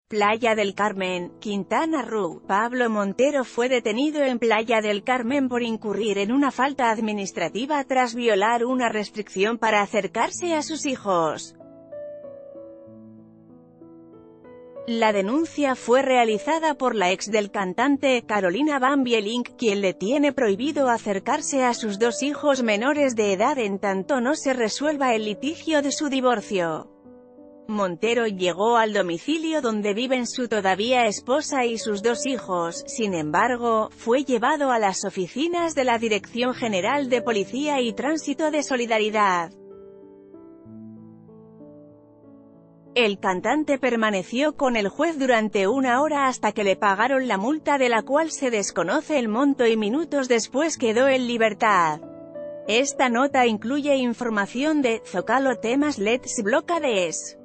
Playa del Carmen, Quintana Roo. Pablo Montero fue detenido en Playa del Carmen por incurrir en una falta administrativa tras violar una restricción para acercarse a sus hijos. La denuncia fue realizada por la ex del cantante, Carolina Van Vielink, quien le tiene prohibido acercarse a sus dos hijos menores de edad en tanto no se resuelva el litigio de su divorcio. Montero llegó al domicilio donde viven su todavía esposa y sus dos hijos, sin embargo, fue llevado a las oficinas de la Dirección General de Policía y Tránsito de Solidaridad. El cantante permaneció con el juez durante 1 hora hasta que le pagaron la multa de la cual se desconoce el monto y minutos después quedó en libertad. Esta nota incluye información de Zócalo temas Let's Blockades.